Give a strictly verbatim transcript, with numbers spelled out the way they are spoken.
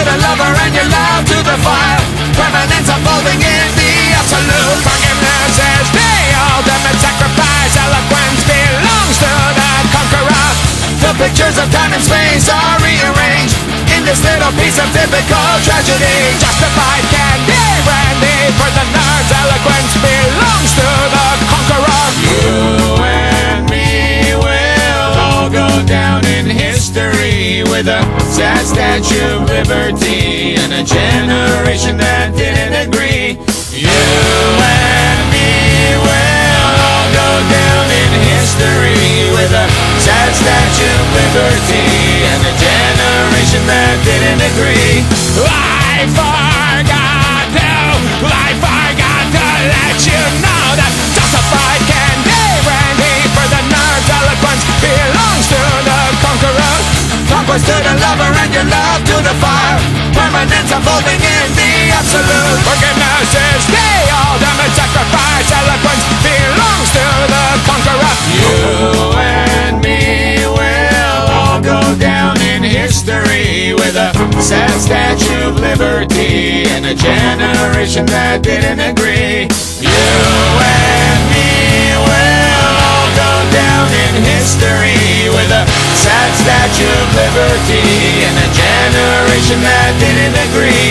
the lover and your love to the fire. Permanence unfolding in the absolute. Forgiveness is the ultimate sacrifice. Eloquence belongs to the conqueror. The pictures of time and space are rearranged in this little piece of typical tragedy. Justified candy brandy for the nerds. Eloquence belongs to the conqueror. You and me will all go down in history with a sad Statue of Liberty and a generation that didn't agree. You and me will all go down in history with a sad Statue of Liberty and a generation that didn't agree. I forgot to, I forgot to let you know that justified candy brandy for the nerds. Eloquence belongs to the conqueror. Conquest to the lover and your love to the fire. Permanence unfolding in the absolute. Forgiveness is the ultimate sacrifice. Eloquence belongs to the conqueror. You and me will all go down in history with a sad Statue of Liberty and a generation that didn't agree. You and me will all go down in history with a sad Statue of Liberty and a generation that didn't agree.